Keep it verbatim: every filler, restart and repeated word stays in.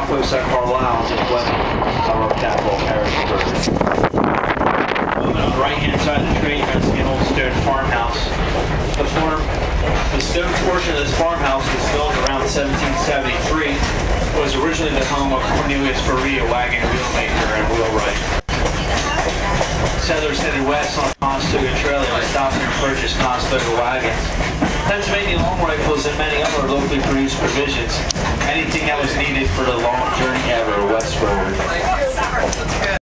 Post at Carlisle, just west of our capital, Harrisburg. Moving on the right-hand side of the train, you're going to see an old stone farmhouse. The, farm, the stone portion of this farmhouse was built around seventeen seventy-three. It was originally the home of Cornelius Faria, wagon wheelmaker and wheelwright. Settlers headed west on Conestoga Trail and stopped and purchased Conestoga wagons. Pennsylvania long rifles and many other locally produced provisions. Anything that was needed for the long journey ever westward.